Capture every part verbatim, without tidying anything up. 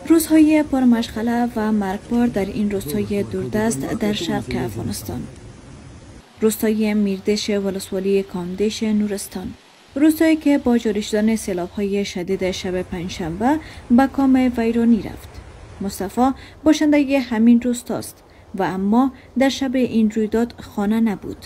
روزهای پرمشغله و مرگبار در این روستای دوردست در شرق افغانستان. روستای میردش ولسوالی کامدش نورستان. روستایی که با جاری شدن سیلاب‌های شدید شب پنجشنبه به کام ویرانی رفت. مصطفی باشنده همین روستاست و اما در شب این رویداد خانه نبود.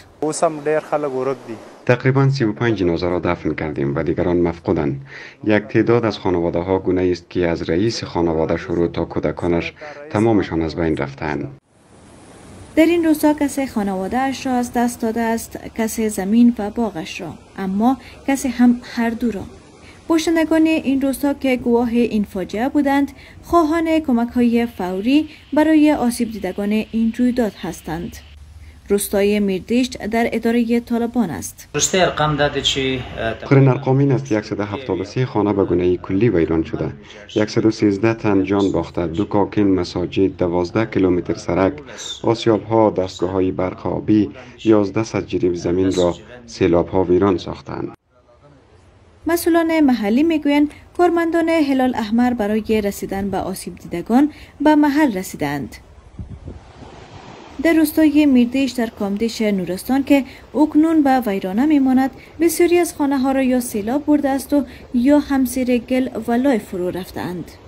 تقریبا سی و پنج جنازه را دفن کردیم و دیگران مفقودند. یک تعداد از خانواده ها گونه است که از رئیس خانواده شروع تا کودکانش تمامشان از بین رفتند. در این روستا کسی خانواده اش را از دست داده است، کسی زمین و باغش را، اما کسی هم هر دو را. باشندگان این روستا که گواه این فاجعه بودند، خواهان کمک های فوری برای آسیب دیدگان این رویداد هستند. روستای میردشت در اداره طالبان است. روستای ارقام داده چی؟ آخرین ارقام این است صد و هفتاد و سه خانه به گونه کلی ویران شده. صد و سیزده تن جان باخته، دو کاکین، مساجد، دوازده کیلومتر سرک، آسیاب ها، دستگاه های برق آبی، یازده صد جریب زمین را سیلاب ها ویران ساختند. مسئولان محلی میگویند کارمندان هلال احمر برای رسیدن به آسیب دیدگان به محل رسیدند. در روستای میردش در کامدش نورستان که اکنون به ویرانه میماند، بسیاری از خانه ها را یا سیلاب برده است و یا هم زیر گل و لای فرو رفتند.